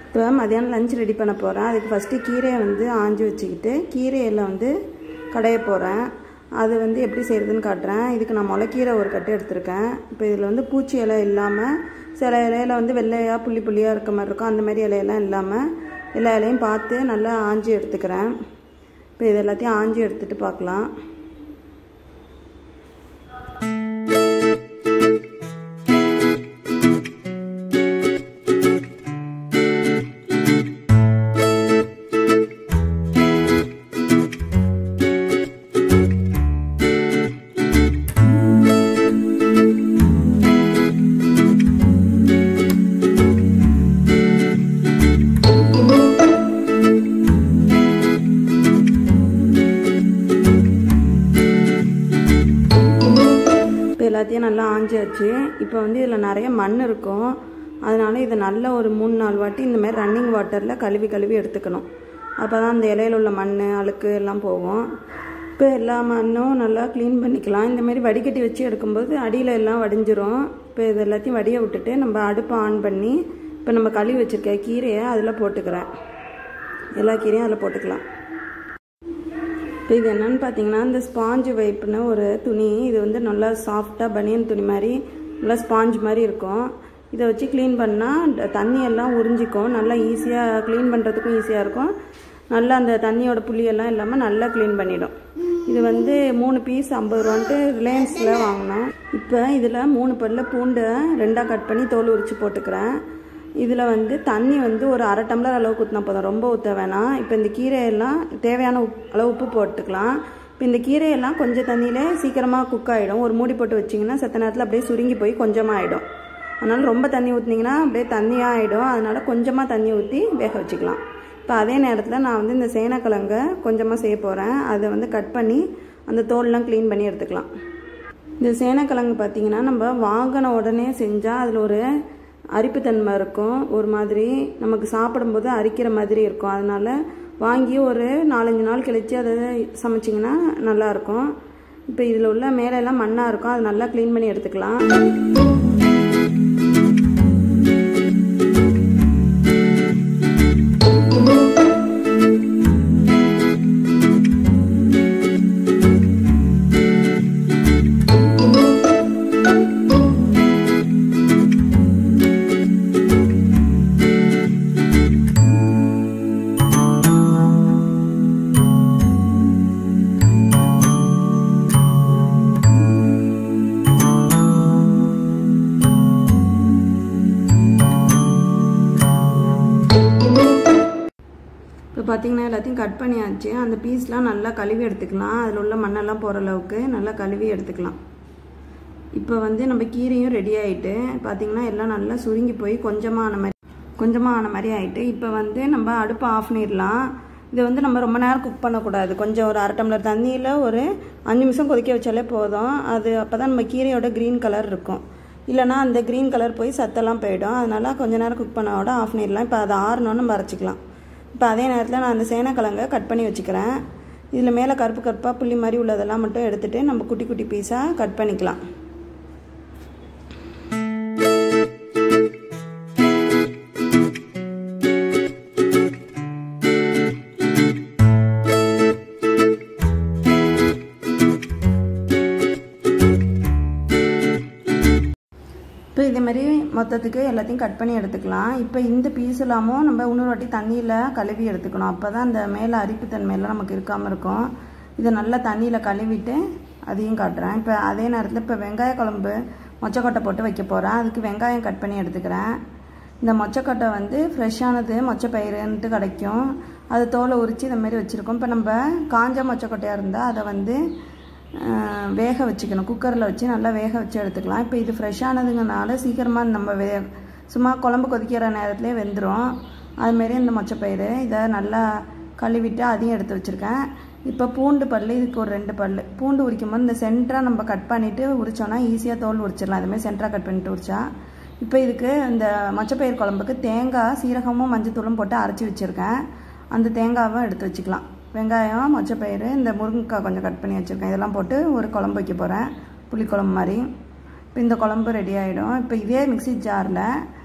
இப்போ மதியானம் lunch ready பண்ண போகிறேன். அதுக்கு ஃபஸ்ட்டு கீரையை வந்து ஆஞ்சி வச்சுக்கிட்டு கீரையில் வந்து கடைய போகிறேன். அது வந்து எப்படி செய்கிறதுன்னு காட்டுறேன். இதுக்கு நான் முளைக்கீரை ஒரு கட்டு எடுத்திருக்கேன். இப்போ இதில் வந்து பூச்சி இலை இல்லாமல் சில இலையில் வந்து வெள்ளையாக புள்ளி புள்ளியாக இருக்க மாதிரி இருக்கும். அந்த மாதிரி இலையெல்லாம் இல்லாமல் எல்லா இலையும் பார்த்து நல்லா ஆஞ்சி எடுத்துக்கிறேன். இப்போ இது எல்லாத்தையும் ஆஞ்சி எடுத்துகிட்டு பார்க்கலாம். எல்லாத்தையும் நல்லா ஆஞ்சாச்சு. இப்போ வந்து இதில் நிறைய மண் இருக்கும். அதனால இதை நல்லா ஒரு 3-4 வாட்டி இந்த மாதிரி ரன்னிங் வாட்டரில் கழுவி எடுத்துக்கணும். அப்போ தான் அந்த இலையில் உள்ள மண் அழுக்கு எல்லாம் போகும். இப்போ எல்லா மண்ணும் நல்லா க்ளீன் பண்ணிக்கலாம். இந்த மாதிரி வடிகட்டி வச்சு எடுக்கும்போது அடியில் எல்லாம் வடிஞ்சிரும். இப்போ இது எல்லாத்தையும் வடிய விட்டுட்டு நம்ம அடுப்பை ஆன் பண்ணி இப்போ நம்ம கழுவி வச்சுருக்க கீரையை அதில் போட்டுக்கிறேன். எல்லா கீரையும் அதில் போட்டுக்கலாம். இப்போ இது என்னென்னு பார்த்தீங்கன்னா இந்த ஸ்பாஞ்சு வைப்புன்னு ஒரு துணி. இது வந்து நல்லா சாஃப்டாக பனியன் துணி மாதிரி நல்லா ஸ்பாஞ்ச் மாதிரி இருக்கும். இதை வச்சு க்ளீன் பண்ணால் தண்ணியெல்லாம் உறிஞ்சிக்கும். நல்லா ஈஸியாக க்ளீன் பண்ணுறதுக்கும் ஈஸியாக இருக்கும். நல்லா அந்த தண்ணியோட புளியெல்லாம் இல்லாமல் நல்லா க்ளீன் பண்ணிடும். இது வந்து 3 பீஸ் 50 ரூபான்ட்டு ரிலையன்ஸில் வாங்கினோம். இப்போ இதில் 3 பல்ல பூண்டை 2ஆக கட் பண்ணி தோல் உரித்து போட்டுக்கிறேன். இதில் வந்து தண்ணி வந்து ஒரு 1/2 டம்ளர் அளவுக்கு ஊற்றினா போதும், ரொம்ப ஊற்ற வேணாம். இப்போ இந்த கீரையெல்லாம் தேவையான அளவு உப்பு போட்டுக்கலாம். இப்போ இந்த கீரையெல்லாம் கொஞ்சம் தண்ணியிலே சீக்கிரமாக குக் ஆகிடும். ஒரு மூடி போட்டு வச்சிங்கன்னா செத்த நேரத்தில் அப்படியே சுருங்கி போய் கொஞ்சமாக ஆகிடும். அதனால் ரொம்ப தண்ணி ஊற்றினீங்கன்னா அப்படியே தண்ணியாக ஆகிடும். அதனால் கொஞ்சமாக தண்ணி ஊற்றி வேக வச்சுக்கலாம். இப்போ அதே நேரத்தில் நான் வந்து இந்த சேனக்கிழங்கை கொஞ்சமாக செய்ய போகிறேன். அதை வந்து கட் பண்ணி அந்த தோல்லாம் க்ளீன் பண்ணி எடுத்துக்கலாம். இந்த சேனக்கிழங்கு பார்த்திங்கன்னா நம்ம வாங்கின உடனே செஞ்சால் அதில் ஒரு அரிப்புத்தன்மை இருக்கும். ஒரு மாதிரி நமக்கு சாப்பிடும்போது அரிக்கிற மாதிரி இருக்கும். அதனால் வாங்கி ஒரு 4-5 நாள் கழித்து அதை சமைச்சிங்கன்னா நல்லாயிருக்கும். இப்போ இதில் உள்ள மேலெல்லாம் மண்ணாக இருக்கும். அது நல்லா க்ளீன் பண்ணி எடுத்துக்கலாம். இப்போ பார்த்திங்கன்னா எல்லாத்தையும் கட் பண்ணியாச்சு. அந்த பீஸ்லாம் நல்லா கழுவி எடுத்துக்கலாம். அதில் உள்ள மண்ணெல்லாம் போகிற அளவுக்கு நல்லா கழுவி எடுத்துக்கலாம். இப்போ வந்து நம்ம கீரையும் ரெடி ஆகிட்டு பார்த்திங்கன்னா எல்லாம் நல்லா சுருங்கி போய் கொஞ்சமாக ஆன மாதிரி ஆகிட்டு இப்போ வந்து நம்ம அடுப்பை ஆஃப் பண்ணிடலாம். இதை வந்து நம்ம ரொம்ப நேரம் குக் பண்ணக்கூடாது. கொஞ்சம் ஒரு 1/2 டம்ளர் தண்ணியில் ஒரு 5 நிமிஷம் கொதிக்க வச்சாலே போதும். அது அப்போ தான் நம்ம கீரையோட க்ரீன் கலர் இருக்கும். இல்லைனா அந்த க்ரீன் கலர் போய் சத்தெல்லாம் போயிடும். அதனால் கொஞ்சம் நேரம் குக் பண்ணோட ஆஃப் பண்ணிடலாம். இப்போ அதை ஆறணுன்னு நம்ம அரைச்சிக்கலாம். இப்போ அதே நேரத்தில் நான் அந்த சேனக்கிழங்கை கட் பண்ணி வச்சுக்கிறேன். இதில் மேலே கருப்பாக புள்ளி மாதிரி உள்ளதெல்லாம் மட்டும் எடுத்துகிட்டு நம்ம குட்டி குட்டி பீஸாக கட் பண்ணிக்கலாம். இப்போ இதே மாதிரி மொத்தத்துக்கு எல்லாத்தையும் கட் பண்ணி எடுத்துக்கலாம். இப்போ இந்த பீஸ் எல்லாமும் நம்ம இன்னொரு வாட்டி தண்ணியில் கழுவி எடுத்துக்கணும். அப்போ தான் அந்த மேலே அரிப்புத்தன்மையெல்லாம் நமக்கு இருக்காமல் இருக்கும். இதை நல்லா தண்ணியில் கழுவிட்டு அதையும் காட்டுறேன். இப்போ அதே நேரத்தில் இப்போ வெங்காய குழம்பு மொச்சக்கொட்டை போட்டு வைக்க போகிறேன். அதுக்கு வெங்காயம் கட் பண்ணி எடுத்துக்கிறேன். இந்த மொச்சக்கொட்டை வந்து ஃப்ரெஷ்ஷானது மொச்சப்பயிறுன்ட்டு கிடைக்கும். அது தோலை உரித்து இந்த மாதிரி வச்சுருக்கோம். இப்போ நம்ம காஞ்ச மொச்சக்கொட்டையாக இருந்தால் அதை வந்து வேக வச்சுக்கணும். குக்கரில் வச்சு நல்லா வேக வச்சு எடுத்துக்கலாம். இப்போ இது ஃப்ரெஷ்ஷானதுங்கனால சீக்கிரமாக நம்ம சும்மா குழம்பு கொதிக்கிற நேரத்துலேயே வெந்துடும். அதுமாரி இந்த மொச்சப்பயிறு இதை நல்லா கழுவிட்டு அதையும் எடுத்து வச்சுருக்கேன். இப்போ பூண்டு பல், இதுக்கு ஒரு 2 பல் பூண்டு உரிக்கும் போது இந்த சென்டராக நம்ம கட் பண்ணிவிட்டு உரிச்சோன்னா ஈஸியாக தோல் உரிச்சிடலாம். அதுமாதிரி சென்டராக கட் பண்ணிட்டு உரிச்சா. இப்போ இதுக்கு இந்த மொச்சப்பயிறு குழம்புக்கு தேங்காய் சீரகமும் மஞ்சத்தூளும் போட்டு அரைச்சி வச்சுருக்கேன். அந்த தேங்காவும் எடுத்து வச்சுக்கலாம். வெங்காயம், மொச்சப்பயிறு, இந்த முருங்கைக்காய் கொஞ்சம் கட் பண்ணி வச்சுருக்கேன். இதெல்லாம் போட்டு ஒரு குழம்பு வைக்க போகிறேன், புளிக்குழம்பு மாதிரி. இப்போ இந்த குழம்பு ரெடி ஆகிடும். இப்போ இதே மிக்சி ஜாரில்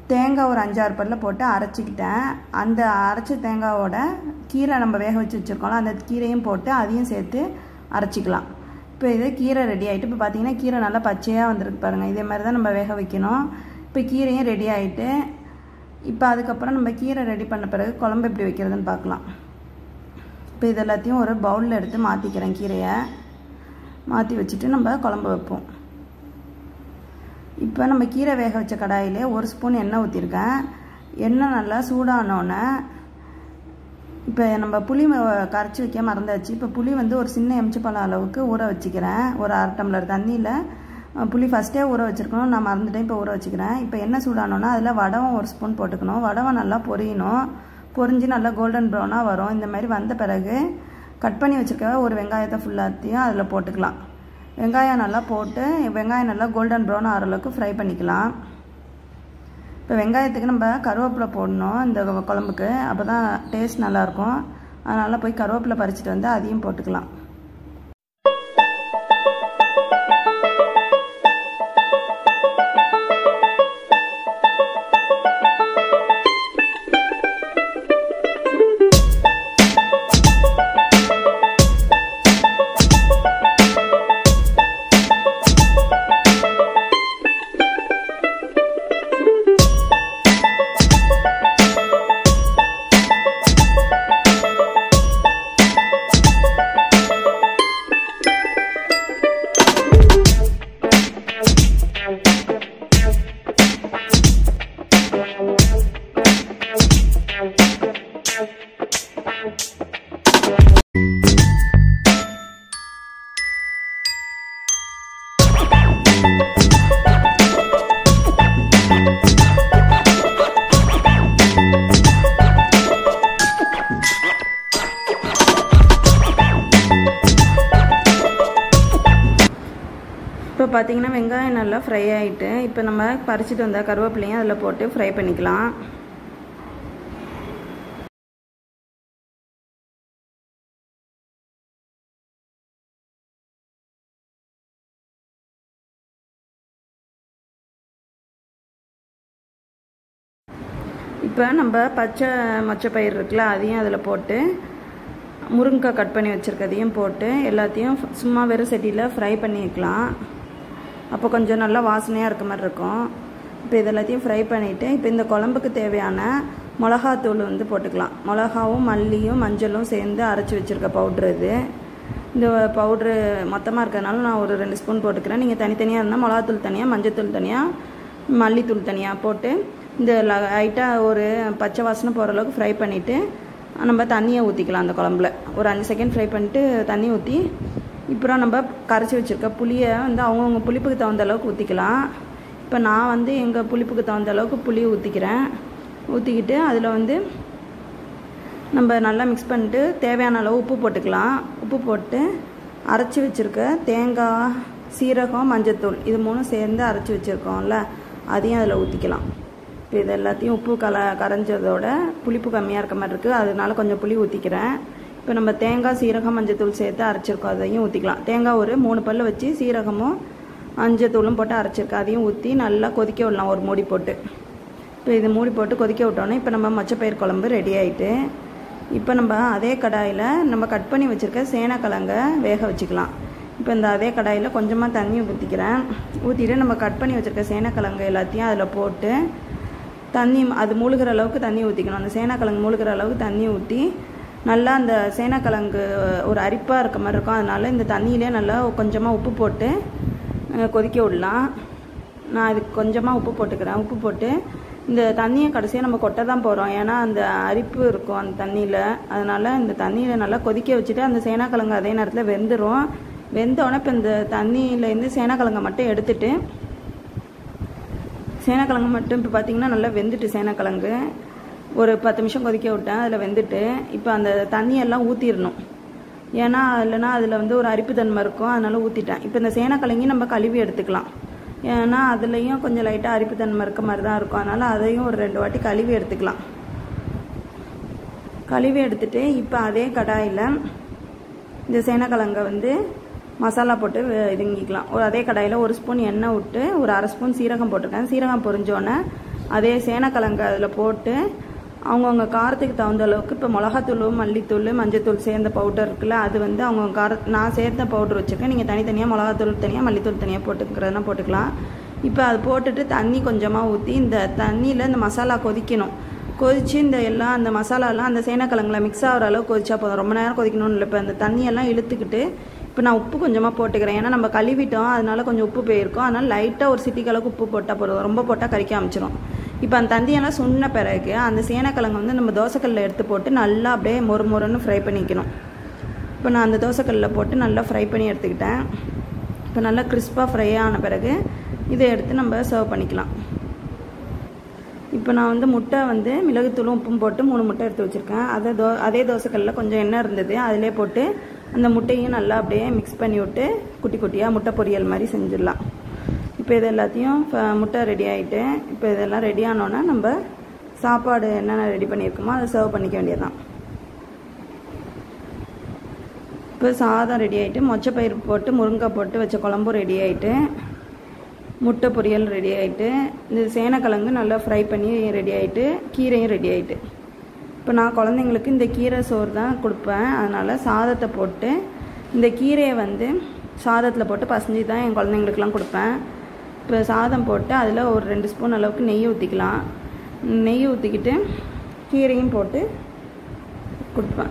தேங்காய் ஒரு 5-6 பல்ல போட்டு அரைச்சிக்கிட்டேன். அந்த அரைச்ச தேங்காயோட கீரை நம்ம வேக வச்சு வச்சுருக்கோம்ல அந்த கீரையும் போட்டு அதையும் சேர்த்து அரைச்சிக்கலாம். இப்போ இது கீரை ரெடி ஆகிட்டு இப்போ பார்த்தீங்கன்னா கீரை நல்லா பச்சையாக வந்திருக்கு பாருங்கள். இதே மாதிரி தான் நம்ம வேக வைக்கணும். இப்போ கீரையும் ரெடி ஆகிட்டு இப்போ அதுக்கப்புறம் நம்ம கீரை ரெடி பண்ண பிறகு குழம்பு எப்படி வைக்கிறதுன்னு பார்க்கலாம். இப்போ இது எல்லாத்தையும் ஒரு பவுலில் எடுத்து மாற்றிக்கிறேன். கீரையை மாற்றி வச்சுட்டு நம்ம குழம்பு வைப்போம். இப்போ நம்ம கீரை வேக வச்ச கடாயிலே 1 ஸ்பூன் எண்ணெய் ஊற்றிருக்கேன். எண்ணெய் நல்லா சூடானோன்னே இப்போ நம்ம புளி கரைச்சி வைக்க மறந்தாச்சு. இப்போ புளி வந்து ஒரு சின்ன எம்ச்சப்பழம் அளவுக்கு ஊற வச்சுக்கிறேன். ஒரு 1/2 டம்ளர் தண்ணியில் புளி ஃபஸ்ட்டே ஊற வச்சுருக்கணும். நான் மறந்துட்டேன். இப்போ ஊற வச்சுக்கிறேன். இப்போ எண்ணெய் சூடானோன்னா அதில் வடகம் 1 ஸ்பூன் போட்டுக்கணும். வடகம் நல்லா பொரியணும். பொரிஞ்சு நல்லா கோல்டன் ப்ரௌனாக வரும். இந்த மாதிரி வந்த பிறகு கட் பண்ணி வச்சுருக்க ஒரு வெங்காயத்தை ஃபுல்லாத்தையும் அதில் போட்டுக்கலாம். வெங்காயம் நல்லா போட்டு வெங்காயம் நல்லா கோல்டன் ப்ரௌன் ஆகிற அளவுக்கு ஃப்ரை பண்ணிக்கலாம். இப்போ வெங்காயத்துக்கு நம்ம கருவேப்பிலை போடணும் இந்த குழம்புக்கு. அப்போ தான் டேஸ்ட் நல்லாயிருக்கும். அதனால் போய் கருவேப்பிலை பறிச்சுட்டு வந்து அதையும் போட்டுக்கலாம். இப்போ பார்த்தீங்கன்னா வெங்காயம் நல்லா ஃப்ரை ஆகிட்டு இப்போ நம்ம பறிச்சுட்டு வந்த கருவேப்பிலையும் அதில் போட்டு ஃப்ரை பண்ணிக்கலாம். இப்போ நம்ம பச்சை மொச்சப்பயிர் இருக்குல்ல அதையும் அதில் போட்டு முருங்கைக்காய் கட் பண்ணி வச்சுருக்கதையும் போட்டு எல்லாத்தையும் சும்மா வெறும் சட்டியில் ஃப்ரை பண்ணிக்கலாம். அப்போ கொஞ்சம் நல்லா வாசனையாக இருக்க மாதிரி இருக்கும். இப்போ இது எல்லாத்தையும் ஃப்ரை பண்ணிவிட்டு இப்போ இந்த குழம்புக்கு தேவையான மிளகாத்தூள் வந்து போட்டுக்கலாம். மிளகாவும் மல்லியும் மஞ்சளும் சேர்ந்து அரைச்சி வச்சுருக்க பவுட்ரு இது. இந்த பவுட்ரு மொத்தமாக இருக்கிறதுனால நான் ஒரு 2 ஸ்பூன் போட்டுக்கிறேன். நீங்கள் தனித்தனியாக இருந்தால் மிளகாத்தூள் தனியாக, மஞ்சத்தூள் தனியாக, மல்லித்தூள் தனியாக போட்டு இந்த லைட்டாக ஒரு பச்சை வாசனை போகிற அளவுக்கு ஃப்ரை பண்ணிவிட்டு நம்ம தண்ணியை ஊற்றிக்கலாம். அந்த குழம்புல ஒரு 5 செகண்ட் ஃப்ரை பண்ணிட்டு தண்ணி ஊற்றி இப்போ நம்ம கரைச்சி வச்சுருக்க புளியை வந்து அவங்கவுங்க புளிப்புக்கு தகுந்த அளவுக்கு ஊற்றிக்கலாம். இப்போ நான் வந்து எங்கள் புளிப்புக்கு தகுந்த அளவுக்கு புளி ஊற்றிக்கிறேன். ஊற்றிக்கிட்டு அதில் வந்து நம்ம நல்லா மிக்ஸ் பண்ணிட்டு தேவையான அளவு உப்பு போட்டுக்கலாம். உப்பு போட்டு அரைச்சி வச்சுருக்க தேங்காய், சீரகம், மஞ்சத்தூள் இது 3 சேர்ந்து அரைச்சி வச்சுருக்கோம்ல அதையும் அதில் ஊற்றிக்கலாம். இப்போ இது எல்லாத்தையும் உப்பு கரைஞ்சதோட புளிப்பு கம்மியாக இருக்க மாதிரி இருக்குது. அதனால கொஞ்சம் புளி ஊற்றிக்கிறேன். இப்போ நம்ம தேங்காய், சீரகம், மஞ்சத்தூள் சேர்த்து அரைச்சிருக்கோம் அதையும் ஊற்றிக்கலாம். தேங்காய் ஒரு 3 பல்லு வச்சு சீரகமும் மஞ்சத்தூளும் போட்டு அரைச்சிருக்கேன் அதையும் ஊற்றி நல்லா கொதிக்க விடலாம் ஒரு மூடி போட்டு. இப்போ இது மூடி போட்டு கொதிக்க விட்டோன்னே இப்போ நம்ம மொச்சப்பயிர் குழம்பு ரெடி ஆகிட்டு இப்போ நம்ம அதே கடாயில் நம்ம கட் பண்ணி வச்சுருக்க சேனக்கிழங்கை வேக வச்சுக்கலாம். இப்போ இந்த அதே கடாயில் கொஞ்சமாக தண்ணி ஊற்றிக்கிறேன். ஊற்றிட்டு நம்ம கட் பண்ணி வச்சுருக்க சேனக்கிழங்கு எல்லாத்தையும் அதில் போட்டு தண்ணி அது மூழ்கிற அளவுக்கு தண்ணி ஊற்றிக்கணும். அந்த சேனக்கிழங்கு மூழ்கிற அளவுக்கு தண்ணி ஊற்றி நல்லா அந்த சேனக்கிழங்கு ஒரு அரிப்பாக இருக்க மாதிரி இருக்கும். அதனால் இந்த தண்ணியிலே நல்லா கொஞ்சமாக உப்பு போட்டு கொதிக்க விடலாம். நான் அதுக்கு கொஞ்சமாக உப்பு போட்டுக்கிறேன். உப்பு போட்டு இந்த தண்ணியை கடைசியாக நம்ம கொட்ட தான் போகிறோம். ஏன்னா அந்த அரிப்பு இருக்கும் அந்த தண்ணியில். அதனால் இந்த தண்ணியில் நல்லா கொதிக்க வச்சுட்டு அந்த சேனக்கிழங்கு அதே நேரத்தில் வெந்துடும். வெந்தோடனே இப்போ இந்த தண்ணியிலேருந்து சேனக்கிழங்கை மட்டும் எடுத்துட்டு சேனக்கிழங்கு மட்டும் இப்போ பார்த்திங்கன்னா நல்லா வெந்துட்டு சேனக்கிழங்கு ஒரு 10 நிமிஷம் கொதிக்க விட்டேன். அதில் வெந்துட்டு இப்போ அந்த தண்ணியெல்லாம் ஊற்றிடணும். ஏன்னா இல்லைனா அதில் வந்து ஒரு அரிப்பு தன்மை இருக்கும். அதனால் ஊற்றிட்டேன். இப்போ இந்த சேனக்கிழங்கையும் நம்ம கழுவி எடுத்துக்கலாம். ஏன்னா அதுலேயும் கொஞ்சம் லைட்டாக அரிப்பு தன்மை இருக்க மாதிரி தான் இருக்கும். அதனால் அதையும் ஒரு 2 வாட்டி கழுவி எடுத்துக்கலாம். கழுவி எடுத்துட்டு இப்போ அதே கடாயில் இந்த சேனக்கிழங்கை வந்து மசாலா போட்டு இதுங்கிக்கலாம். ஒரு அதே கடாயில் 1 ஸ்பூன் எண்ணெய் விட்டு ஒரு 1/2 ஸ்பூன் சீரகம் போட்டிருக்கேன். சீரகம் பொரிஞ்சோன்னே அதே சேனக்கிழங்கு அதில் போட்டு அவங்கவுங்க காரத்துக்கு தகுந்த அளவுக்கு இப்போ மிளகாத்தூள், மல்லித்தூள், மஞ்சத்தூள் சேர்ந்த பவுடர் இருக்குல்ல, அது வந்து அவங்கவுங்க நான் சேர்த்த பவுடர் வச்சுருக்கேன். நீங்கள் தனித்தனியாக மிளகாத்தூள் தனியாக, மல்லித்தூள் தனியாக போட்டுக்கிறதுனா போட்டுக்கலாம். இப்போ அது போட்டுட்டு தண்ணி கொஞ்சமாக ஊற்றி இந்த தண்ணியில் இந்த மசாலா கொதிக்கணும். கொதித்து இந்த எல்லாம் அந்த மசாலாலாம் அந்த சேனக்கிழங்குல மிக்ஸ் ஆகிற அளவுக்கு கொதிச்சா போதும். ரொம்ப நேரம் கொதிக்கணும்னு இல்லை. இப்போ அந்த தண்ணியெல்லாம் இழுத்துக்கிட்டு இப்போ நான் உப்பு கொஞ்சமாக போட்டுக்கிறேன். ஏன்னா நம்ம கழுவிட்டோம், அதனால கொஞ்சம் உப்பு போயிருக்கும். அதனால் லைட்டாக ஒரு சிட்டிக்கு அளவுக்கு உப்பு போட்டால் போதும். ரொம்ப போட்டால் கறிக்க ஆரம்பிச்சிடும். இப்போ அந்த தண்ணியெல்லாம் சுண்ண பிறகு அந்த சேனக்கிழங்கு வந்து நம்ம தோசைக்கல்லில் எடுத்து போட்டு நல்லா அப்படியே மொறுன்னு ஃப்ரை பண்ணிக்கணும். இப்போ நான் அந்த தோசைக்கல்லில் போட்டு நல்லா ஃப்ரை பண்ணி எடுத்துக்கிட்டேன். இப்போ நல்லா கிறிஸ்பாக ஃப்ரை ஆன பிறகு இதை எடுத்து நம்ம சர்வ் பண்ணிக்கலாம். இப்போ நான் வந்து முட்டை வந்து மிளகுத்தூளும் உப்பும் போட்டு 3 முட்டை எடுத்து வச்சுருக்கேன். அதே தோசைக்கல்லில் கொஞ்சம் எண்ணெய் இருந்தது, அதிலே போட்டு அந்த முட்டையும் நல்லா அப்படியே மிக்ஸ் பண்ணி விட்டு குட்டி குட்டியாக முட்டை பொரியல் மாதிரி செஞ்சிடலாம். இப்போ இது எல்லாத்தையும் முட்டை ரெடி ஆகிட்டு இப்போ இதெல்லாம் ரெடி ஆனோன்னா நம்ம சாப்பாடு என்னென்ன ரெடி பண்ணியிருக்கோமோ அதை சர்வ் பண்ணிக்க வேண்டியதுதான். இப்போ சாதம் ரெடி ஆகிட்டு, மொச்சப்பயிறு போட்டு முருங்கைக்காய் போட்டு வச்ச குழம்பும் ரெடி ஆகிட்டு, முட்டை பொரியல் ரெடி ஆகிட்டு, இந்த சேனக்கிழங்கு நல்லா ஃப்ரை பண்ணி ரெடி ஆகிட்டு, கீரையும் ரெடி ஆகிட்டு. இப்போ நான் குழந்தைங்களுக்கு இந்த கீரை சோறு தான் கொடுப்பேன். அதனால் சாதத்தை போட்டு இந்த கீரையை வந்து சாதத்தில் போட்டு பசஞ்சு தான் என் குழந்தைங்களுக்குலாம் கொடுப்பேன். இப்போ சாதம் போட்டு அதில் ஒரு 2 ஸ்பூன் அளவுக்கு நெய் ஊற்றிக்கலாம். நெய் ஊற்றிக்கிட்டு கீரையும் போட்டு கொடுப்பேன்.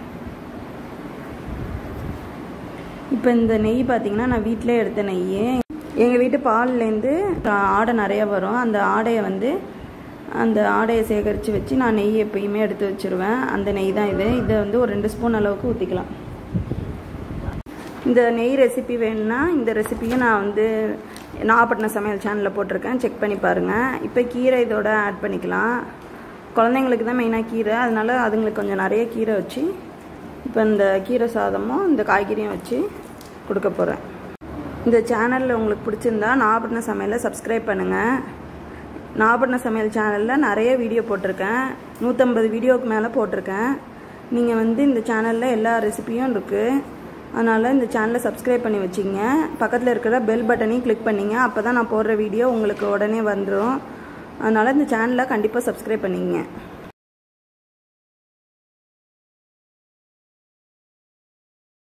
இப்போ இந்த நெய் பார்த்திங்கன்னா நான் வீட்டிலே எடுத்த நெய். எங்கள் வீட்டு பால்லேருந்து ஆடை நிறையா வரும். அந்த ஆடையை சேகரித்து வச்சு நான் நெய் எப்பயுமே எடுத்து வச்சுருவேன். அந்த நெய் தான் இது. இதை வந்து ஒரு 2 ஸ்பூன் அளவுக்கு ஊற்றிக்கலாம். இந்த நெய் ரெசிபி வேணும்னா இந்த ரெசிபியை நான் வந்து நாகப்பட்டினம் சமையல் சேனலில் போட்டிருக்கேன், செக் பண்ணி பாருங்கள். இப்போ கீரை இதோட ஆட் பண்ணிக்கலாம். குழந்தைங்களுக்கு தான் மெயினாக கீரை, அதனால் அதுங்களுக்கு கொஞ்சம் நிறைய கீரை வச்சு இப்போ இந்த கீரை சாதமும் இந்த காய்கறியும் வச்சு கொடுக்க போகிறேன். இந்த சேனலில் உங்களுக்கு பிடிச்சிருந்தா நாகப்பட்டினம் சமையலை சப்ஸ்கிரைப் பண்ணுங்கள். நாகப்பட்டினம் சமையல் சேனலில் நிறைய வீடியோ போட்டிருக்கேன், 150 வீடியோவுக்கு மேலே போட்டிருக்கேன். நீங்கள் வந்து இந்த சேனலில் எல்லா ரெசிபியும் இருக்குது. அதனால் இந்த சேனலை சப்ஸ்கிரைப் பண்ணி வச்சிங்க. பக்கத்தில் இருக்கிற பெல் பட்டனையும் கிளிக் பண்ணிங்க. அப்போ தான் நான் போடுற வீடியோ உங்களுக்கு உடனே வந்துடும். அதனால் இந்த சேனலை கண்டிப்பாக சப்ஸ்கிரைப் பண்ணிங்க.